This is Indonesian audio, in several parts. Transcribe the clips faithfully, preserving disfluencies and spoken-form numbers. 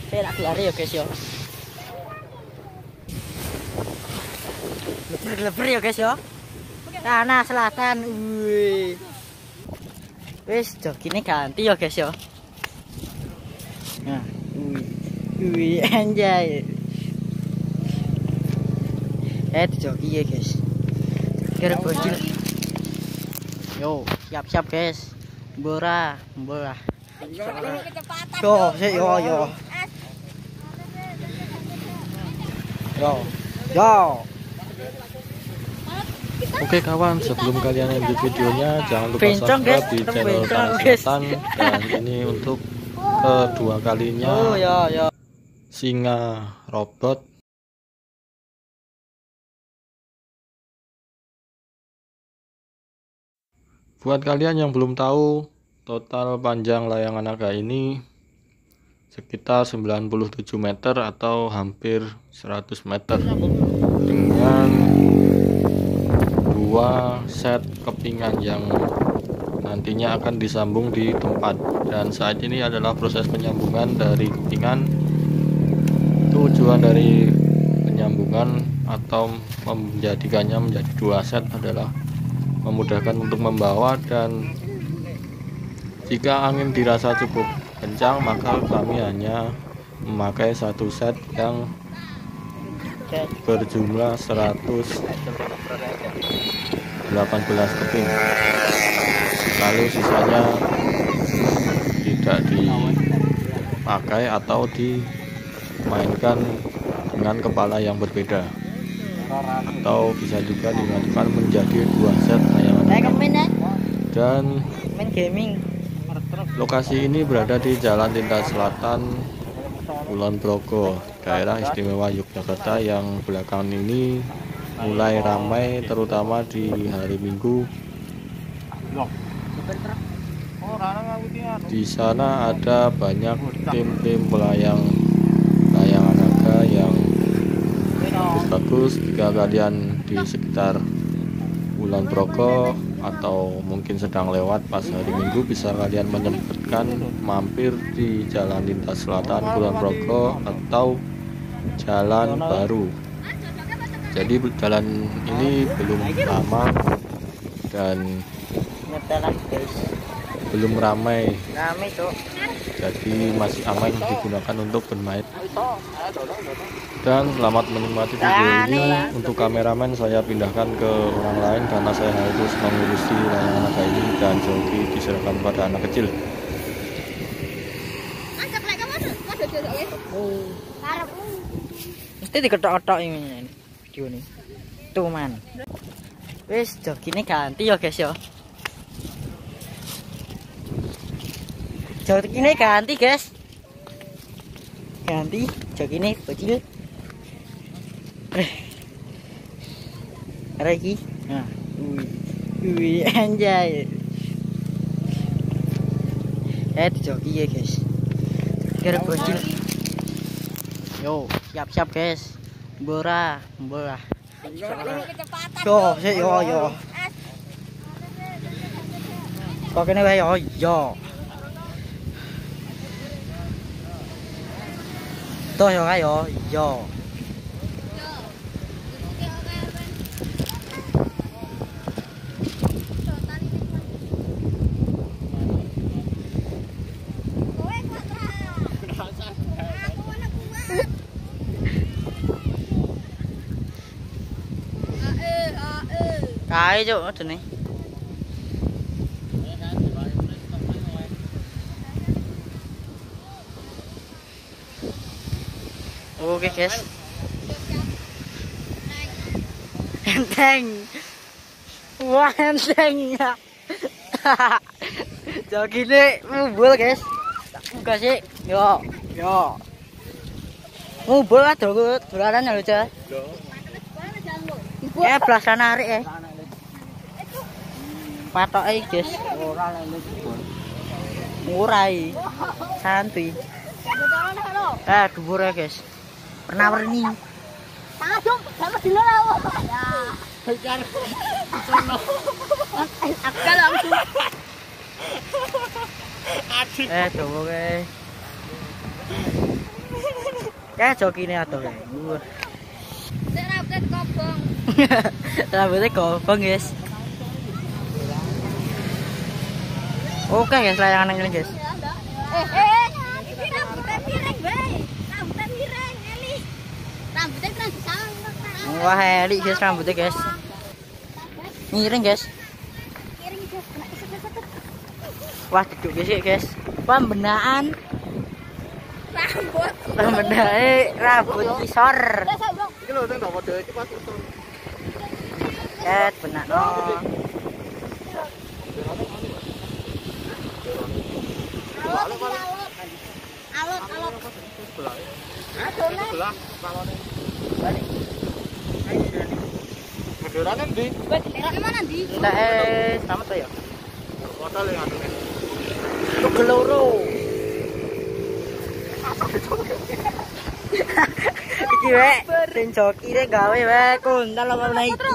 Saya nak lari ya guys ya. Lebar-lebar ya guys ya. Tanah selatan. Wih. Wis jogine ganti ya guys ya. Nah, wih. Wih anjay. Eh jogi ya guys. Kira bocil. Yo, siap-siap guys. Mbora, mbora. Yo, yo, yo. Yo. Yo. Oke kawan, sebelum kalian lanjut videonya jangan lupa Bencong, subscribe guys. di channel Bencong, Tanah guys. Selatan. Dan ini untuk kedua kalinya Oh ya, ya. singa robot. Buat kalian yang belum tahu, total panjang layangan naga ini sekitar sembilan puluh tujuh meter atau hampir seratus meter dengan dua set kepingan yang nantinya akan disambung di tempat. Dan saat ini adalah proses penyambungan dari kepingan. Tujuan dari penyambungan atau menjadikannya menjadi dua set adalah memudahkan untuk membawa, dan jika angin dirasa cukup kencang maka kami hanya memakai satu set yang berjumlah seratus delapan belas keping, lalu sisanya tidak dipakai atau dimainkan dengan kepala yang berbeda, atau bisa juga dimainkan menjadi dua set layangan. Dan Main gaming. lokasi ini berada di Jalan Lintas Selatan, Kulon Progo, daerah istimewa Yogyakarta, yang belakangan ini mulai ramai terutama di hari Minggu. Di sana ada banyak tim-tim pelayang layangan naga yang bagus. Jika kalian di sekitar Kulon Progo atau mungkin sedang lewat pas hari Minggu, bisa kalian menyempatkan mampir di Jalan Lintas Selatan Kulon Progo atau Jalan Baru. Jadi jalan ini belum lama dan belum ramai, Ramai tuh. jadi masih aman digunakan untuk bermain. Dan selamat menikmati video ini. Untuk kameramen saya pindahkan ke orang lain karena saya harus mengurusi layangan naga ini, dan joki diserahkan pada anak kecil. Mesti diketok-ketok ini video ini. Tuh man. Wis jogine ganti ya guys ya. Jogine ganti guys. Ganti jogine bocil. Ada lagi. Nah, wih, wih anjay. Eh jogi ya guys. Kira bocil. Yo, siap-siap guys. Mbora, mbora. Yo, yo, yo. Kok kene wae yo, yo. Tuh yo kayo, yo. Cái chỗ nó này. Oke guys. Enteng. Wah enteng. Jogi ini mubul guys. Buka sih. Yo, yo. Mubul lah dulu. Dolaran ya lu cah. Eh belasan narik eh. Patok eh guys. Murai. Santuy. Eh dubur ya guys. Pernah perni. Tangan dong, sama dulu lah. Ya. Hajar. Akal langsung. Eh coba guys. Kayak jokine adoh. Wah. Sik rambutnya kobong. Rambutnya gobong, guys. Oke, guys, layangan ini, guys. Eh, eh, iki rambutnya pireng, bae. Rambutnya pireng, Eli. Rambutnya kan disangkut. Wah, Eli, guys, rambutnya, guys. Miring, guys. Kiring guys, kena isep-isep. Wah, duduk guys, guys. Pembenaan Rambut. pembenaan rambut kisor. Iki lho sing ndak model iki pas usul. Ket benak no. Alot, alot. Belah balone. Modelane ndi? Wes, daerahnya mana, Di? Enggak eh selamat tuh ya. Hotel yang anu. Tuh geloro. Iki wek sing jokine gawe wek kuntal apa meneh iki.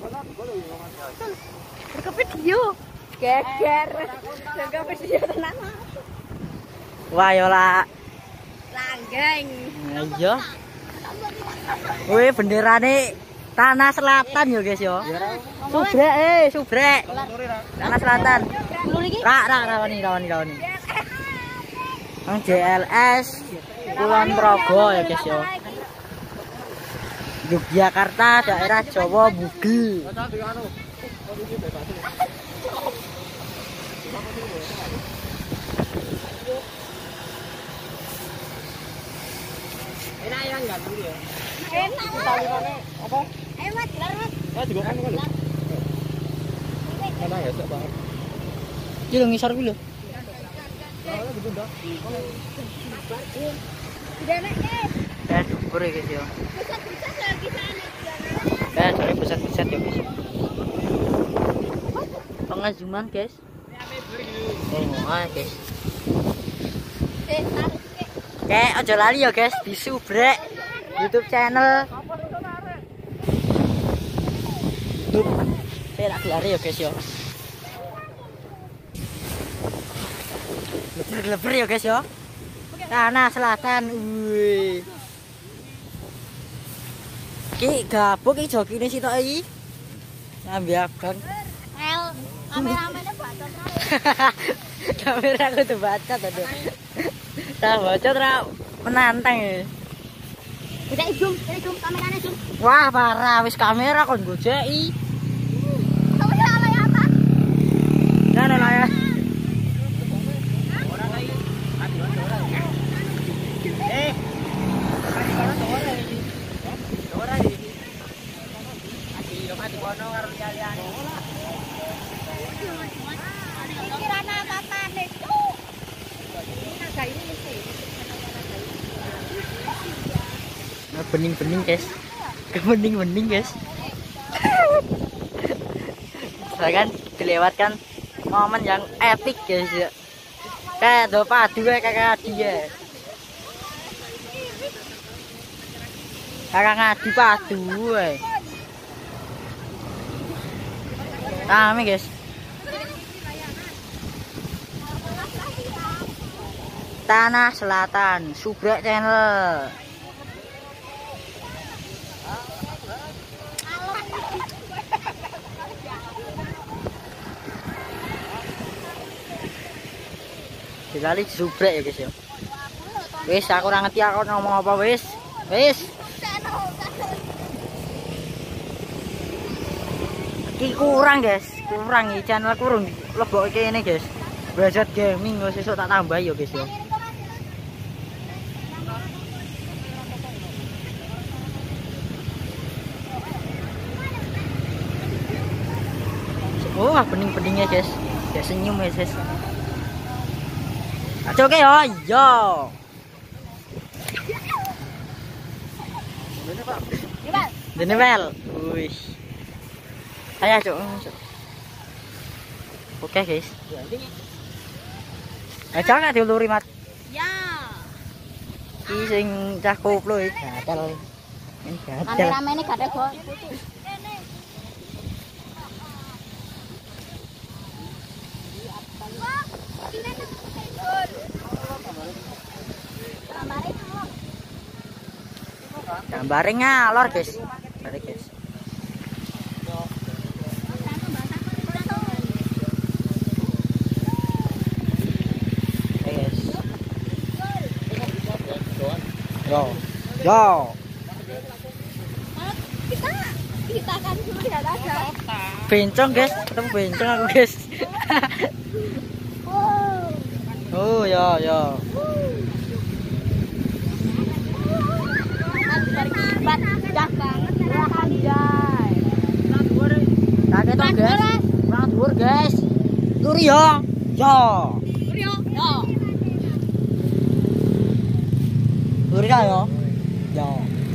Ke video. Geger. Jaga video tenan. Wah yo lah. Langgeng. Nah, iya. Weh benderane Tanah Selatan yo guys yo. Subrek eh subrek. Tanah Selatan. Rak rak rawani rawani rawani. Nang J L S Kulon Progo ya guys yo. Yogyakarta daerah Jawa Bugil. Enak ya enggak dulu ya. Enak. Apa? Ayo Mas, gelar Mas. Ah juga kan kan. Enak ya sak banget. Iki lho ngisor kuwi lho. Udah enak, eh. Eh dhuwur ya guys yo. Pusat-pusat lagi sana. Eh cari pusat-pusat ya guys. Pengajuman guys. Oh, ah guys. Eh, tarik. Kayak aja lali ya guys, di subrek YouTube channel. YouTube. Saya tak lari ya guys ya. Leber ya guys ya. Tanah Selatan. Wih. Ki gabuk ki jokine sitok iki. Ngambil abang. El, kameramennya bacot. Kamera aku tuh baca tadi. Tak baca terus menantang ya. Kita zoom, kita zoom kameranya zoom. Wah parah wis kamera kon gojeki. Kamu salah ya apa? Nah nah ya. Kirana kapan itu? Nah, bening-bening guys. Bening-bening guys. Saya kan dilewatkan momen yang epic guys ya. Kayak do padu kayak dia. Kakak ngadi padu we. Rame guys. Tanah Selatan, subrek channel. Dikali subrek ya guys ya. Wis aku ora ngerti aku ngomong apa wis. Wis. Iki kurang guys, kurang iki channel kurang lebok kene guys. Budget gaming wis sesuk tak tambah ya guys ya. Oh, bening-beningnya guys. Ya senyum ya guys. Ayo oke yo, yo. Dene wel. Wih. Ayo, Cuk. Oke, guys. Ayo jangan diuluri mat. Ya. Iki sing cah koplo iki gatel. Ini gatel. Kameramennya gak ada kok. Gambare ngalor, guys. Gambare, guys. Guys. Yo. Yo. Kita kita kan sudah ada. Bencong, guys. Ketemu bencong aku, guys. Oh, ya, ya. Kaget dong, guys. Kurang dhuwur, guys. Tur ya. Ya. Tur ya. Ya. Dhuwur ya, ya. Ya.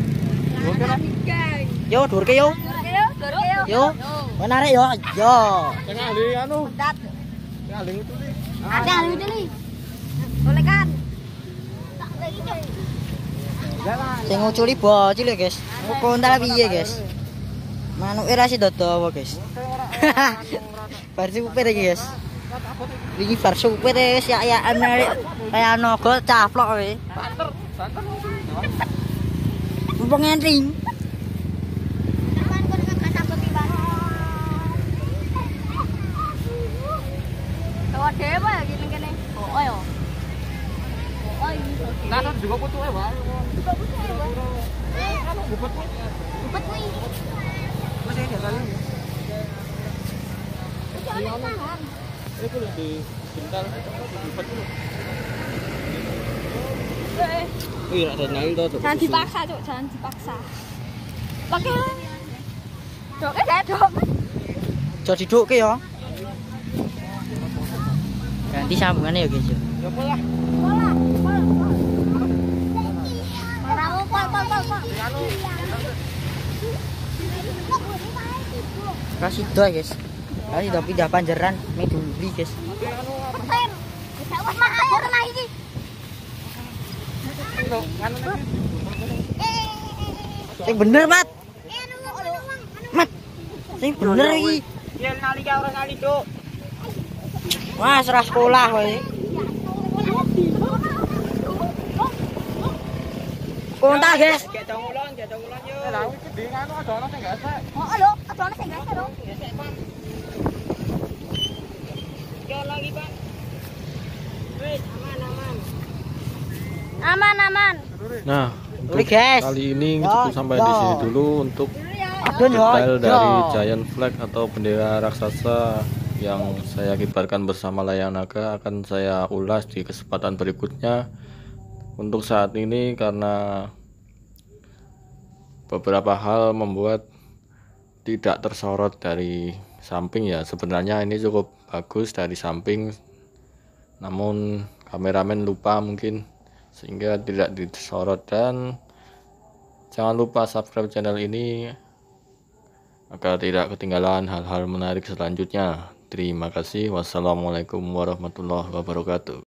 Yo, dhuwur ke yo. Yo. Menarik yo. Yo. Tengah li anu. Dat. Tengah li itu li. Ada lu itu nih. Boleh kan? Tak lagi dong. Sing nguculi bocil ya, guys. Kontal piye, guys? Manuke ra sida dawa, guys. Bar supir iki, guys. Iki bar supir wis ya-yakan kaya naga caplok kowe. Banter, banter. Mumpung entring. Kan kok enggak sabut iki, Bang. Tawa dewe ya gini kene. Oh, yo. Oh, iki. Nah, juga putuke wae. Juga putuke wae. Eh, kan Bupet. bupet kuwi. Wis iki kali. Jangan tangan. Itu di bentar bupet dulu. Eh, Wih, ada naik tuh. jangan dipaksa, Cuk. Jangan dipaksa. Pakai. Dok, eh, dok. Aja didukke ya. Ganti sambungannya ya, guys. Ya pola. Pola, pola, pola. Pola, pol, pol, pol, pol. Kasih do, guys. Kasih do pindah panjeran ning duli, guys. Peten. Bisa wis mah ayo kena iki. Sing bener, Mat. Mat. Sing bener iki. Yen nali ya ora nali, Cuk. Wah, serah sekolah kowe. Kontak, guys. Gek dong ulon, gek dong ulon yo. Lah iki di anu ada ono sing gesek. Oh, lho, ada ana sing gesek, lho. Gesek, Pak. Yo lagi, Pak. Wis aman, aman. Aman, aman. Nah, Oke, guys. kali ini Ya, cukup sampai ya. di sini dulu untuk Adun ya. detail Ya. dari giant flag atau bendera raksasa yang saya kibarkan bersama layang naga akan saya ulas di kesempatan berikutnya. Untuk saat ini karena beberapa hal membuat tidak tersorot dari samping ya, sebenarnya ini cukup bagus dari samping, namun kameramen lupa mungkin sehingga tidak disorot. Dan jangan lupa subscribe channel ini agar tidak ketinggalan hal-hal menarik selanjutnya. Terima kasih. Wassalamualaikum warahmatullahi wabarakatuh.